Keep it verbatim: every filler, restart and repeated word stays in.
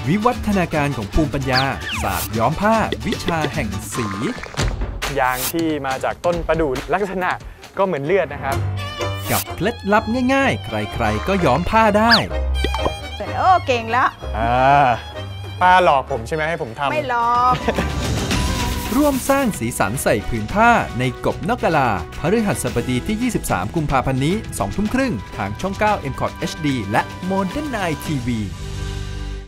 วิวัฒนาการของภูมิปัญญาศาสตร์ย้อมผ้าวิชาแห่งสียางที่มาจากต้นประดู่ลักษณะก็เหมือนเลือดนะครับกับเคล็ดลับง่ายๆใครๆก็ย้อมผ้าได้โอ้เก่งแล้วอ่าป้าหลอกผมใช่ไหมให้ผมทำไม่หลอกร่วมสร้างสีสันใส่ผืนผ้าในกบนกกะลาพฤหัสบดีที่ยี่สิบสามกุมภาพันธ์นี้สองทุ่มครึ่งทางช่องเก้า เอ็ม ซี โอ ที เอช ดี และ Modern ไนน์ ที วี